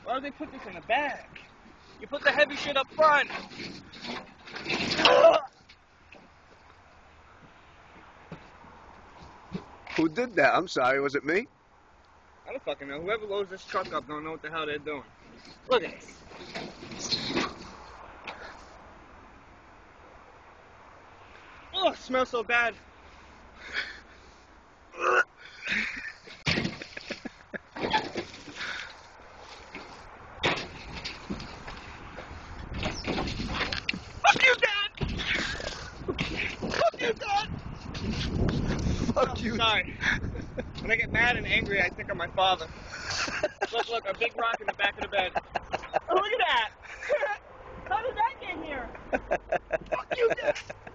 Why would they put this in the back? You put the heavy shit up front. Who did that? I'm sorry, was it me? I don't fucking know. Whoever loads this truck up don't know what the hell they're doing. Look at this. Oh, it smells so bad. Fuck you, Dad! Fuck you, Dad! Fuck you. Sorry. When I get mad and angry, I think of my father. Look, a big rock in the back of the bed. Oh, look at that! How did that get here? Fuck you, Dad!